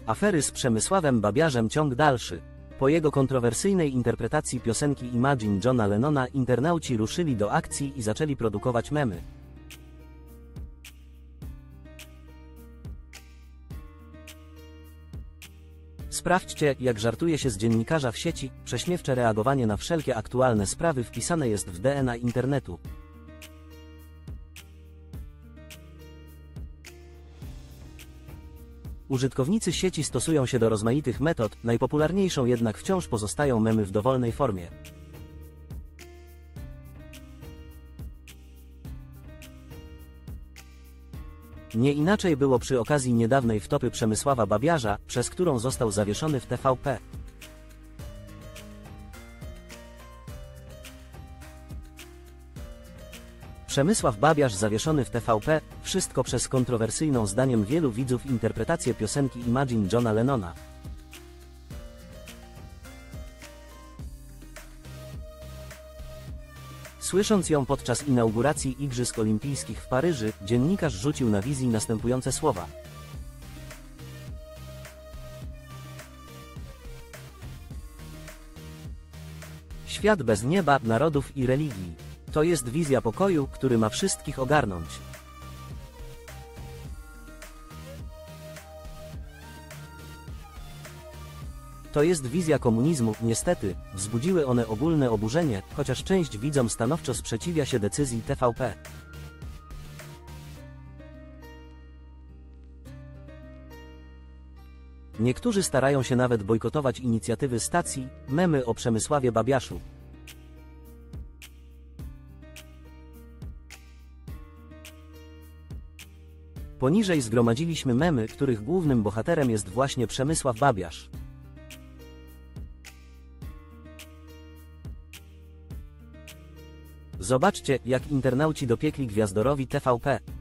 Afery z Przemysławem Babiarzem ciąg dalszy. Po jego kontrowersyjnej interpretacji piosenki Imagine Johna Lennona internauci ruszyli do akcji i zaczęli produkować memy. Sprawdźcie, jak żartuje się z dziennikarza w sieci. Prześmiewcze reagowanie na wszelkie aktualne sprawy wpisane jest w DNA internetu. Użytkownicy sieci stosują się do rozmaitych metod, najpopularniejszą jednak wciąż pozostają memy w dowolnej formie. Nie inaczej było przy okazji niedawnej wtopy Przemysława Babiarza, przez którą został zawieszony w TVP. Przemysław Babiarz zawieszony w TVP, wszystko przez kontrowersyjną zdaniem wielu widzów interpretację piosenki Imagine Johna Lennona. Słysząc ją podczas inauguracji Igrzysk Olimpijskich w Paryży, dziennikarz rzucił na wizji następujące słowa. Świat bez nieba, narodów i religii. To jest wizja pokoju, który ma wszystkich ogarnąć. To jest wizja komunizmu. Niestety, wzbudziły one ogólne oburzenie, chociaż część widzom stanowczo sprzeciwia się decyzji TVP. Niektórzy starają się nawet bojkotować inicjatywy stacji, memy o Przemysławie Babiaszu. Poniżej zgromadziliśmy memy, których głównym bohaterem jest właśnie Przemysław Babiarz. Zobaczcie, jak internauci dopiekli gwiazdorowi TVP.